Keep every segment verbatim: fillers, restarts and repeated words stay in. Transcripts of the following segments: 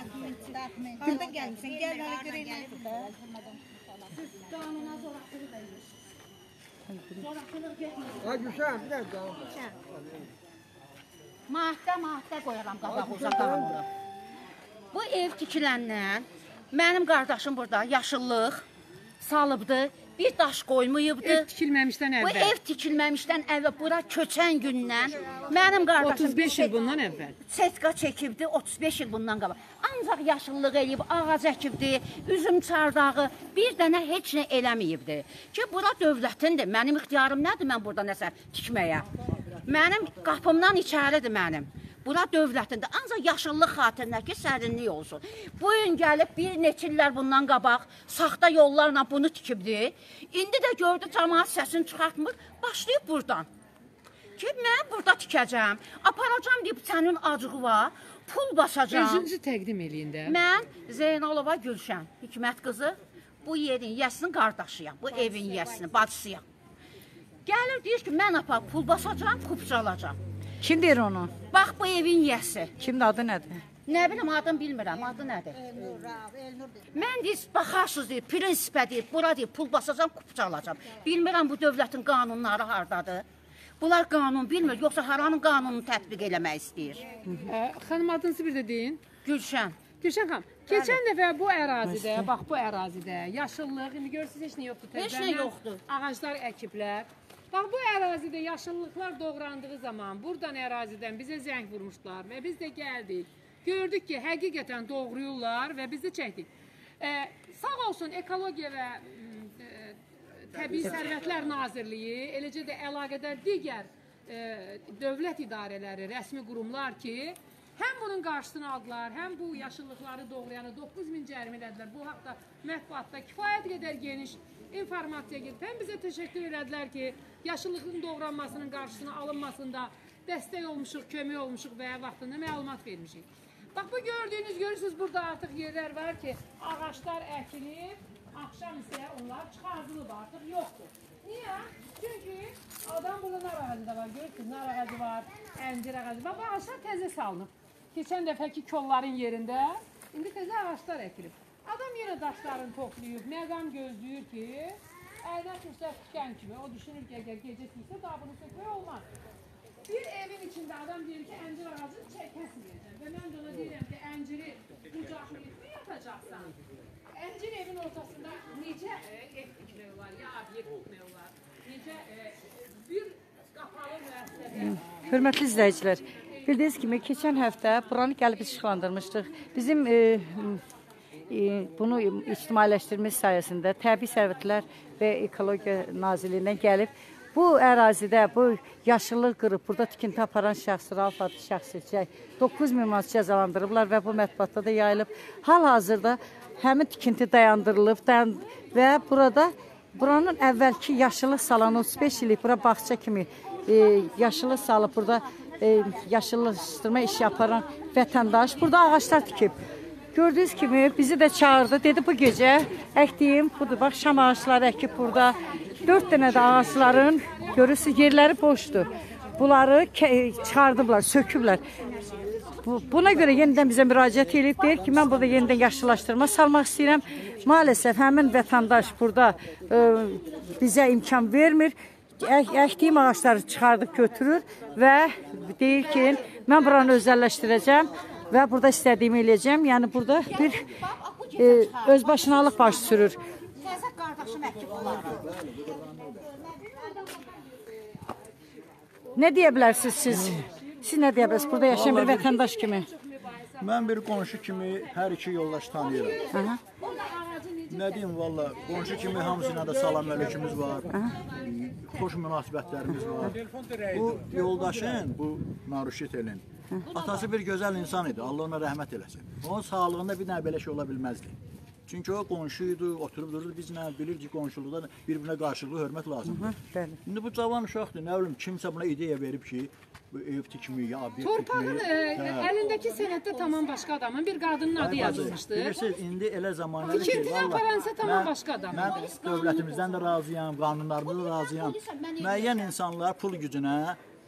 Harada gəlmişsən, gəl hələ görəylər. Qanuna zoraklığı da yiyir. Zoraklığı getmir. Ay Gülşən, bir dəqiqə. Maddə, maddə qoyaram qabaq uza qanunu. Bu ev tikiləndən mənim qardaşım burada yaşıllıq salıbdı. Bir daş qoymayıbdı. Ev tikilməmişdən əvvəl. Bu ev tikilməmişdən əvvəl bura köçən gündən mənim qardaşım otuz beş il bundan əvvəl. Setka çəkibdi, otuz beş il bundan qabaq. Ancaq yaşıllıq eləyib, ağac əkibdi, üzüm çardağı, bir dənə heç nə eləməyibdi. Ki, bura dövlətindir, mənim ixtiyarım nədir mən burada nəsə tikməyə? Mənim qapımdan içəridir mənim. Bura dövlətindir, ancaq yaşıllıq xatirinə ki, sərinlik olsun. Bu gün gəlib bir neçə illər bundan qabaq saxta yollarla bunu tikibdi. İndi də gördü, cəmaat səsini çıxartmır, başlayıb buradan. Ki, mən burada tikəcəm, aparacam deyib sənin acığı var, pul basacam. Özünüzü təqdim eləyin də. Mən Zeynalova Gülşən, Hikmət qızı, bu yerin yəsinin qardaşıyam, bu evin yəsinin, bacısıyam. Gəlir, deyir ki, mən apar pul basacam, kupça alacam. Kim deyir onu? Bax, bu evin yəsi. Kimin adı nədir? Nə bilim, adını bilmirəm, adı nədir? Mən deyir, baxarsınız deyir, prinsipə deyir, bura deyir, pul basacam, kupça alacam. Bilmirəm, bu dövlətin qanunları haradadır. Bunlar qanun bilmir, yoxsa haranın qanununu tətbiq eləmək istəyir. Xanım, adınızı bir də deyin. Gülşən. Gülşən xanım, keçən dəfə bu ərazidə, bax bu ərazidə yaşıllıq, indi görürsünüz heç nə yoxdur. Heç nə yoxdur. Ağaclar əkiblər. Bax bu ərazidə yaşıllıqlar doğrandığı zaman buradan ərazidən bizə zəng vurmuşlar və biz də gəldik. Gördük ki, həqiqətən doğruyurlar və biz də çəkdik. Sağ olsun Ekologiya və Təbii Sərvətlər Nazirliyi, eləcə də əlaqədar digər dövlət idarələri, rəsmi qurumlar ki, həm bunun qarşısını aldılar, həm bu yaşıllıqları doğrayanı doqquz min cərimə elədilər. Bu haqda mətbuatda kifayət qədər geniş informasiya gedib. Həm bizə təşəkkür elədilər ki, yaşıllığın doğranmasının qarşısını alınmasında dəstək olmuşuq, kömək olmuşuq və vaxtında məlumat vermişik. Bax, bu gördüyünüz, görürsünüz, burada artıq yerlər var ki, ağaçlar əkilib, axşam isə onlar çıxardılıb, artıq yoxdur. Niyə? Çünki adam burada nar ağacı da var, görürsünüz, nar ağacı var, əncir ağacı var. Bu ağaçlar təzə salınıb. Keçən dəfəki kolların yerində, indi təzə ağaçlar əkilib. Adam yenə daşlarını toplayıb, məqam gözləyir ki, əldən küşlər tükən kimi, o düşünür ki, əgər gecə tüksə, qabını sökmək olmaz. Bir evin içində adam deyir ki, əncir ağacını kəsməyəcəm və mən də ona deyirəm ki, ənciri qucaqlayıb mı yapacaqsan? Əncir evin ortasında necə ev tikmək olar, ya obyekt tikmək olar, necə bir qapalı müəssisədə... Hörmətli izləyicilər, bildiyiniz kimi, keçən həftə buranı gəlib işıqlandırmışdıq. Bizim e, e, bunu ictimailəşdirmək sayəsində Təbii Sərvətlər və Ekologiya Nazirliyindən gəlib, bu ərazidə, bu yaşıllıq qırıb, burada tikinti aparan şəxs, Rauf adlı şəxsi doqquz min manat cəzalandırıblar və bu mətbuatda da yayılıb. Hal-hazırda həmin tikinti dayandırılıb dayan və burada buranın əvvəlki yaşıllıq salanı otuz beş illik bura bağça kimi e, yaşıllıq salıb, burada e, yaşıllaşdırma işi aparan vətəndaş burada ağaçlar tikib. Gördüyünüz kimi bizi də çağırdı, dedi bu gecə əkdiyim, budur, bax şam ağaçları əkib burada. Dörd dənə də ağaçların, görürsünüz, yerləri boşdur. Bunları çıxardıblar, söküblər. Buna görə yenidən bizə müraciət edib, deyir ki, mən burada yenidən yaşıllaşdırma salmaq istəyirəm. Maalesef həmin vətəndaş burada e, bizə imkan vermir. Ək, əkdiyim ağaçları çıxardıb götürür və deyir ki, mən buranı özəlləşdirəcəm və burada istədiyimi eləyəcəm. Yəni burada bir e, özbaşınalıq baş sürür. Təzə qardaşım əkib olaraq. Nə deyə bilərsiniz siz? Siz nə deyə bilərsiniz burada yaşayan bir vətəndaş kimi? Mən bir qonşu kimi hər iki yoldaş tanıyıram. Nə deyim, valla, qonşu kimi hamısına da salam ələkimiz var. Xoş münasibətlərimiz var. Bu yoldaşın, bu Naruşitelin atası bir gözəl insan idi. Allah ona rəhmət eləsin. Onun sağlığında bir nə belə şey ola bilməzdi. Çünki o qonşuydu, oturub dururdu, biz nə bilir ki, qonşuluqda bir-birinə qarşılıqlı hörmət lazımdır. İndi bu cavan uşaqdır, nə bilim, kimsə buna ideya verib ki, bu ev tikimi, ya obyekt tikimi. Torpağın əlindəki sənəddə tamam başqa adamın, bir qadının adı yazılmışdır. Bilirsiniz, indi elə zamanlarda ki, tikintini aparansa tamam başqa adamın. Mən dövlətimizdən də razıyam, qanunlarımızdan da razıyam. Müəyyən insanlar pul gücünə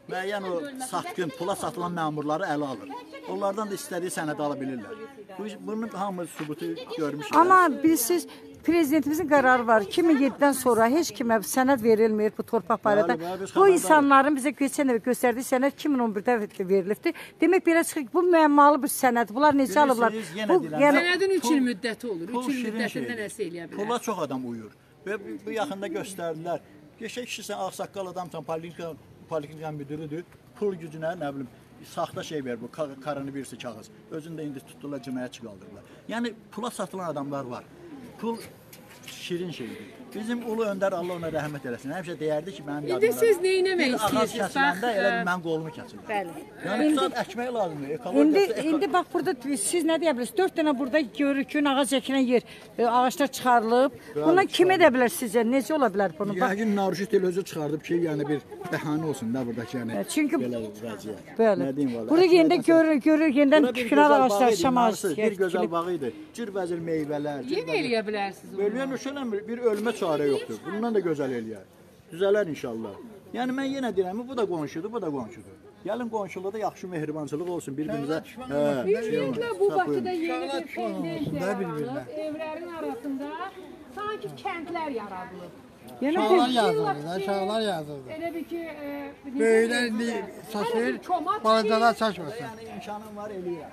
müəyyən o satqın, pula satılan məmurları ələ alır. Onlardan da istədiyi sənəd ala bilirlər. Bu, bunun hamı sübutu görmüşlər. Amma bilirsiniz, prezidentimizin qərarı var. iki min yeddidən sonra heç kimə sənəd verilmir bu torpaq barədə. Bəli, bəli, biz Bu xəbərdarıq. insanların bizə keçən dəfə göstərdiyi sənəd iki min on birdə verilibdi. Demək belə çıxır ki, bu müəmmalı bir sənəd. Bunlar necə alıblar? Bilirsiniz, yenə Bu, deyirəm, yəni, Sənədin üç il müddəti olur. Pul üç il şirin müddətində şeydir. nəsə eləyə bilər. Pula çox adam uyur. Və bu, bu yaxında göstərdilər. Geçək kişi sən ağsaqqal adamsan, poliklinika, poliklinika müdürüdür. Pul gücünə, nə bilim, saxta şey ver bu, karını birisi kağız. Özünü də indi tutdular, cəmiyyət qaldırdılar. Yəni pula satılan adamlar var. Pul şirin şeydir. Bizim ulu öndər Allah ona rəhmət eləsin. Həmişə deyərdi ki, mənim İndi siz nə etmək ağac istəyirsiniz? kəsiləndə Bax, elə ə, bir mən qolumu kəsilir. Bəli. Yəni tutaq əkmək lazımdır. İndi, Ekologiya. indi bax burada siz nə deyə bilirsiniz? Dörd dənə burada görürük ki, ağac əkilən yer, e, ağaclar çıxarılıb. Bundan kim edə bilər sizcə? Necə ola bilər bunu? Bax, Yəqin Narjit el özü çıxardıb ki, yəni bir bəhanə olsun da buradakı yəni. çünki belə vəziyyət. bəli. Nə deyim valla. Burada yenidə görür, görür, yenidən Bura bir tükünar gözəl ağaclar, bağ idi, şam Narsı, ağacı. bir gözəl bağ idi. Cürbəcür meyvələr. yenə eləyə bilərsiniz onu. Bölünən ölçülən bir ölmə çarə yoxdur. Bundan da gözəl eləyər. Düzələr inşallah. Yəni mən yenə deyirəm, bu da qonşudur, bu da qonşudur. Gəlin qonşuluqda yaxşı mehribançılıq olsun bir-birimizə. Hə, Ümumiyyətlə bu tapın. Bakıda yeni bir tendensiya yaradılıb. Evlərin arasında sanki kəndlər yaradılıb. Yəni Uşaqlar bir yazıldı, uşaqlar yazıldı. Elə bir ki, e, Böyüklər indi saçır, balacalar saçmasın. Yəni imkanım var eləyirəm.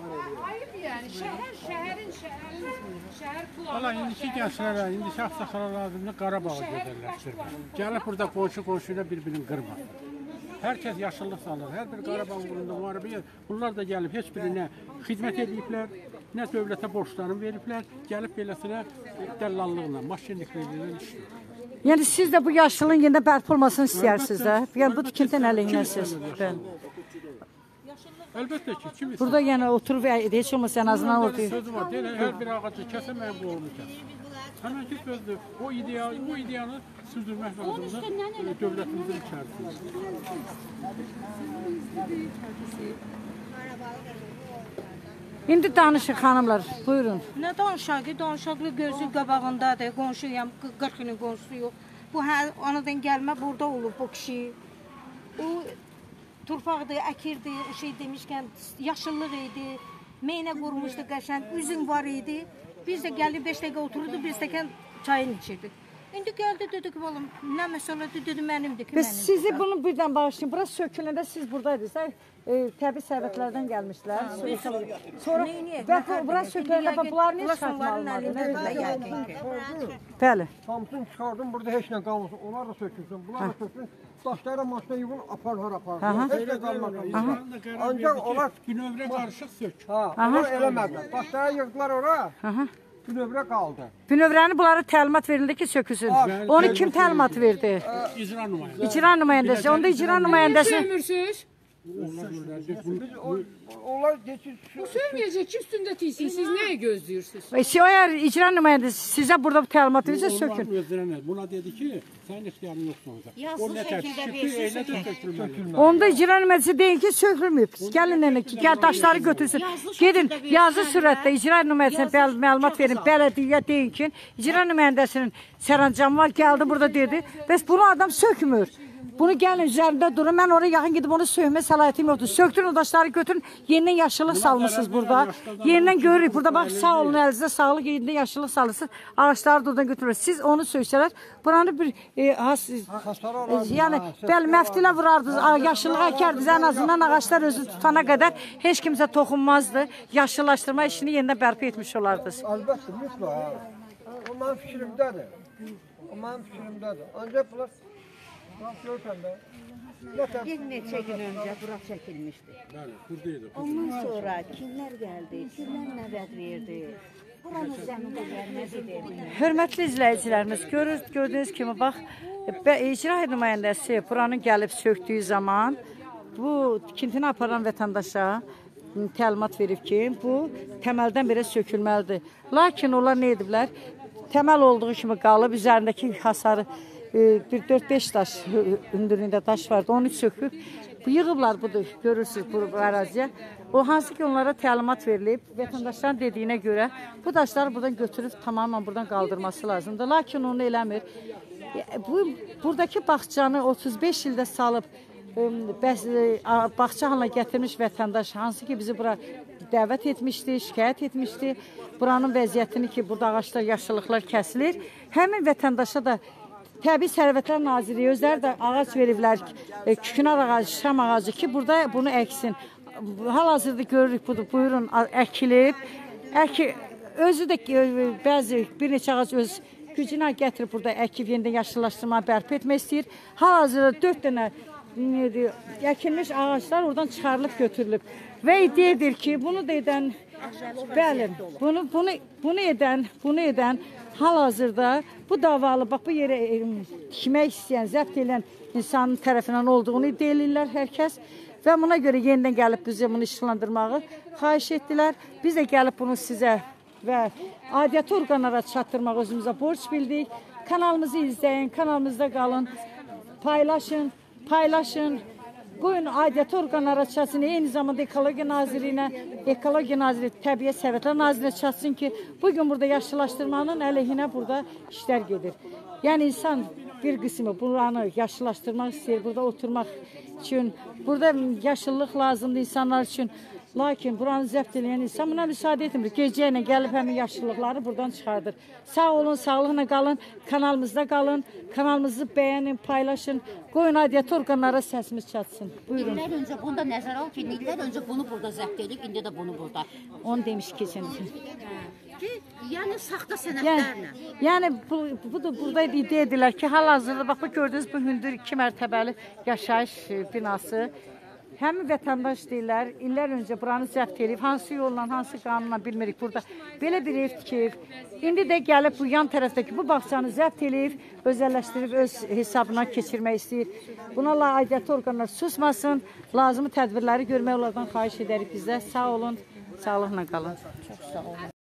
ayıb yəni şəhər, şəhərin, şəhərin, şəhər planı. Valla indiki gənclərə, indiki axsaxlara lazımdır Qarabağa gözəlləşdirmək. Gəlib burada qonşu qonşuyla bir-birini qırmaq. Hər kəs yaşıllıq salır. Hər bir Qarabağ uğrunda müharibə edir. Bunlar da gəlib heç birinə xidmət ediblər, nə dövlətə borclarını veriblər, gəlib beləsinə dəllallıqla, maşinliklərlə işləyir. yəni siz də bu yaşılığın yenə bərpa olmasını istəyirsiniz də. Yəni bu tikintin əleyhinəsiz. Bəli. Əlbəttə ki, kim istəyir? Burada yəni oturub heç olmasa ən azından Bunun orada. sözü var, deyil, hər bir ağacı kəsə mənim qolumu kəs. Həmən ki sözdür, o ideya, bu ideyanı sürdürmək lazımdır dövlətimizin içərisində. İndi danışın xanımlar, buyurun. Nə danışaq ki, danışaqlı gözü qabağındadır, qonşuyam, qırx ilin qonşusu yox. Bu hə, anadan gəlmə burada olub bu kişi. O torpaqdır, əkirdi, o şey demişkən yaşıllıq idi, meynə qurmuşdu qəşəng, üzüm var idi. Biz də gəlib beş dəqiqə otururdu, bir stəkan çayını içirdik. İndi gəldi dedi ki, balam, nə məsələdir, dedi mənimdir ki, Biz mənim. sizi bunu birdən bağışlayın. Burası söküləndə siz buradaydınız. E, təbii sərvətlərdən gəlmişlər. Sonra və bu burası söküləndə bax, bunlar nə çıxartmalıdır? Bəli. Hamısını çıxardım, burada heç nə qalmasın. Onlar da sökülsün, bunlar da sökülsün. Daşları maşına yığın, apar har apar. Heç nə qalmasın. Ancaq onlar Bünövrə qarışıq sök. ha, onlar eləmədilər. Daşları yığdılar ora. Aha. Bünövrə qaldı. Bünövrəni bunlara təlimat verildi ki, sökülsün. Onu kim təlimat verdi? İcra nümayəndə. İcra nümayəndəsi. Onda icra nümayəndəsi. Söymürsünüz? Biz onlar geçir. Bu söyməyəcək ki, üstündə tiysin. Siz nəyə gözləyirsiniz? E, si- Eğer icra nümayəndəsi sizə burada bu təlimat verirsə sökün. Onlar özlərinə, buna dedi ki, sənin ixtiyarın yoxdur orada. O nə təklif elə də sökülməli. Onda icra nümayəndəsi deyin ki, sökülməyib. Gəlin elə ki, gəl daşları götürsün. Gedin yazı sürətdə icra nümayəndəsinə bəl- məlumat verin. Bələdiyyə deyin ki, icra nümayəndəsinin sərəncamı var, gəldi burada dedi. Bəs bunu adam sökmür. Bunu gəlin üzərində durun. Mən oraya yaxın gedib onu sökmə səlahiyyətim yoxdur. Söktürün o daşları götürün. Yenidən yaşıllıq salmışsınız burada. Yenidən görürük. Burada bax sağ olun, əlinizdə sağlıq, yenidən yaşıllıq salırsınız. Ağaçları da oradan götürür. Siz onu söksələr, buranı bir e, has, e, yəni bəli məftilə vurardınız, a- yaşıllıq əkərdiniz. Ən azından ağaçlar özü tutana qədər heç kimsə toxunmazdı. Yaşıllaşdırma işini yenidən bərpa etmiş olardınız. Əlbəttə, mütləq. O mənim fikrimdədir. O mənim fikrimdədir. Ancaq bunlar bax görsən də. Bir neçə gün öncə bura çəkilmişdi. Bəli, buradaydı. Ondan sonra kimlər gəldi, kimlər nəvət verdi. Buranın zəmində gəlməz idi. Hörmətli izləyicilərimiz, görür, gördüyünüz kimi bax, bə- icra nümayəndəsi buranın gəlib söktüyü zaman bu tikintini aparan vətəndaşa təlimat verib ki, bu təməldən belə sökülməlidir. Lakin onlar nə ediblər? Təməl olduğu kimi qalıb, üzərindəki hasarı e, bir dörd beş daş hündürlüyündə daş vardı, onu söküb. Bu yığıblar budur, görürsünüz bu əraziyə. O hansı ki onlara təlimat verilib, vətəndaşların dediyinə görə bu daşları buradan götürüb tamamilə buradan qaldırması lazımdır. Lakin onu eləmir. E, Bu buradakı bağçanı otuz beş ildə salıb bəs bağça halına gətirmiş vətəndaş hansı ki bizi bura dəvət etmişdi, şikayət etmişdi. Buranın vəziyyətini ki, burada ağaçlar, yaşıllıqlar kəsilir. Həmin vətəndaşa da Təbii Sərvətlər Nazirliyi özləri də ağac veriblər, kükünar ağacı, şam ağacı ki, burada bunu əksin. Hal-hazırda görürük, budur, buyurun, əkilib. Əki, özü də bəzi, bir neçə ağac öz gücünə gətirib burada əkib, yenidən yaşıllaşdırma, bərpa etmək istəyir. Hal-hazırda dörd dənə əkilmiş ağaclar oradan çıxarılıb, götürülüb. Və iddiadır ki, bunu da edən, bəli, bunu, bunu, bunu edən, bunu edən, hal-hazırda bu davalı, bax bu yerə tikmək istəyən, zəbt edən insanın tərəfindən olduğunu iddia edirlər hər kəs və buna görə yenidən gəlib bizə bunu işlandırmağı xahiş etdilər. Biz də gəlib bunu sizə və aidiyyatı orqanlara çatdırmaq özümüzə borc bildik. Kanalımızı izləyin, kanalımızda qalın, paylaşın, paylaşın. Qoyun aidiyyatı orqanlara çatsın, eyni zamanda Ekologiya Nazirliyinə, Ekologiya Nazirliyi, Təbiət Sərvətlər Nazirinə çatsın ki, bugün burada yaşıllaşdırmanın əleyhinə burada işlər gedir. Yəni insan bir qismi buranı yaşıllaşdırmaq istəyir, burada oturmaq üçün, burada yaşıllıq lazımdır insanlar üçün. Lakin buranı zəbt edən insan buna müsaade etmir. Gecə ilə gəlib həmin yaşıllıqları buradan çıxardır. Sağ olun, sağlıqla qalın, kanalımızda qalın, kanalımızı bəyənin, paylaşın. Qoyun aidiyyatı orqanlara səsimiz çatsın. Buyurun. İllər öncə bunu da nəzərə al ki, illər öncə bunu burada zəbt edib, indi də bunu burada. Onu demiş keçən. Ki, yəni saxta sənədlərlə. Yəni, yəni bu, bu da burada iddia edirlər ki, hal-hazırda bax bu gördüyünüz bu hündür iki mərtəbəli yaşayış binası. Həmin vətəndaş deyirlər, illər öncə buranı zəbt edib, hansı yolla, hansı qanunla bilmirik burada belə bir ev tikib. İndi də gəlib bu yan tərəfdəki bu bağçanı zəbt edib, özəlləşdirib, öz hesabına keçirmək istəyir. Buna aidiyyatı orqanlar susmasın, lazımı tədbirləri görmək onlardan xahiş edərik bizdə. Sağ olun, sağlıqla qalın. Çox sağ olun.